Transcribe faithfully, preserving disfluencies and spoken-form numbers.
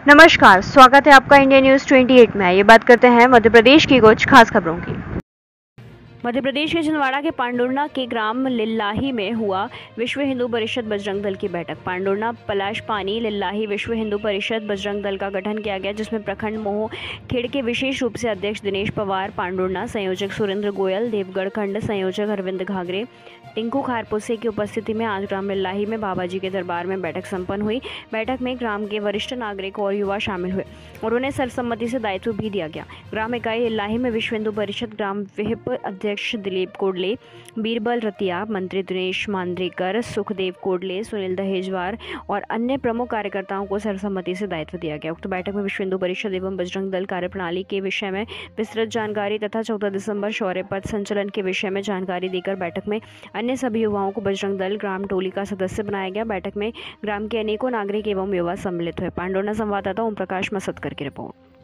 नमस्कार, स्वागत है आपका इंडिया न्यूज अट्ठाईस में। ये बात करते हैं मध्य प्रदेश की कुछ खास खबरों की। मध्य प्रदेश के छिंदवाड़ा के पांडुर्ना के ग्राम लिल्लाही में हुआ विश्व हिंदू परिषद बजरंग दल की बैठक। पांडुर्ना पलाश पानी लिल्लाही विश्व हिंदू परिषद बजरंग दल का गठन किया गया, जिसमें प्रखंड मोह खेड़ के विशेष रूप से अध्यक्ष दिनेश पवार, पांडुर्ना संयोजक सुरेंद्र गोयल, देवगढ़ खंड संयोजक अरविंद घाघरे, टिंकू खारपुसे की उपस्थिति में आज ग्राम लिल्लाही में बाबा जी के दरबार में बैठक संपन्न हुई। बैठक में ग्राम के वरिष्ठ नागरिक और युवा शामिल हुए और उन्हें सर्वसम्मति से दायित्व भी दिया गया। ग्राम इकाई लिल्लाही में विश्व हिंदू परिषद ग्राम विहिप अध्यक्ष दिलीप कोडले, बीरबल रतिया, मंत्री दिनेश मांद्रेकर, सुखदेव कोडले, सुनील दहेजवार और अन्य प्रमुख कार्यकर्ताओं को सर्वसम्मति से दायित्व दिया गया। उक्त बैठक में विश्व हिंदू परिषद एवं बजरंग दल कार्यप्रणाली के विषय में विस्तृत जानकारी तथा चौदह दिसंबर शौर्य पथ संचलन के विषय में जानकारी देकर बैठक में अन्य सभी युवाओं को बजरंग दल ग्राम टोली का सदस्य बनाया गया। बैठक में ग्राम के अनेकों नागरिक एवं युवा सम्मिलित हुए। पांडुर्ना संवाददाता ओम प्रकाश मसदकर की रिपोर्ट।